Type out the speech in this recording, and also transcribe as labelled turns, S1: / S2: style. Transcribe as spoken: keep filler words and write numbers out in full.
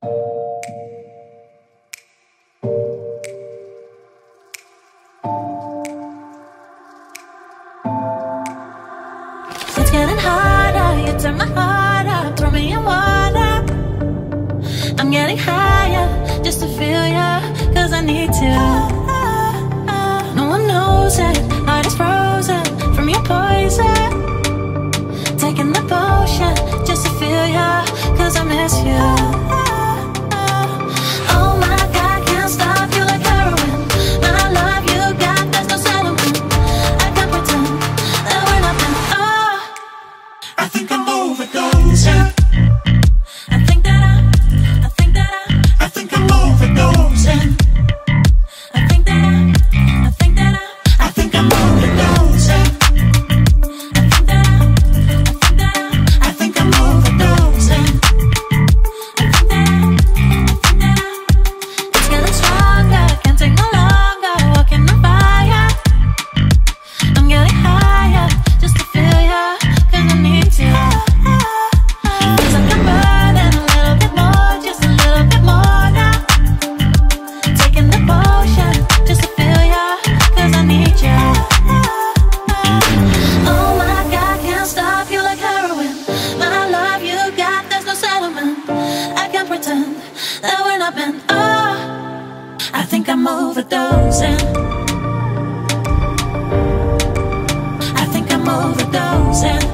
S1: It's getting harder, you turn my heart up, throw me in water. I'm getting higher, just to feel ya, cause I need to. No one knows it, heart is frozen from your poison. Taking the potion, just to feel ya, cause I miss you. Oh my God, can't stop you like heroin. My love you got, there's no settlement. I can't pretend that we're nothing. Oh,
S2: I think I'm overdosing.
S1: I think that I, I think that I,
S2: I think I'm overdosing.
S1: I think that I, I think that I,
S2: I think I'm overdosing.
S1: I think that I, I think that I,
S2: I think I'm overdosing.
S1: I think that I, I think that I. It's getting stronger, can't take no longer, walking on fire. I'm getting higher, just to feel ya, cause I need to. Feels like I'm burning a little bit more, just a little bit more now. Taking the potion, just to feel ya, cause I need ya. Oh my God, can't stop you like heroin. My love you got, there's no settlement. I can't pretend that we're not meant. Oh, I think I'm overdosing. I think I'm overdosing.